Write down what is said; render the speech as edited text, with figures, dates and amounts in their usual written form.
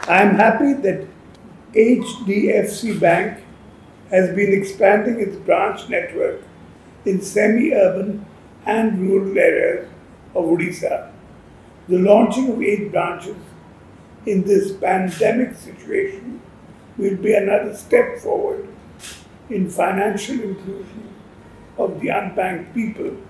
I am happy that HDFC Bank has been expanding its branch network in semi-urban and rural areas of Odisha. The launching of 8 branches in this pandemic situation will be another step forward in financial inclusion of the unbanked people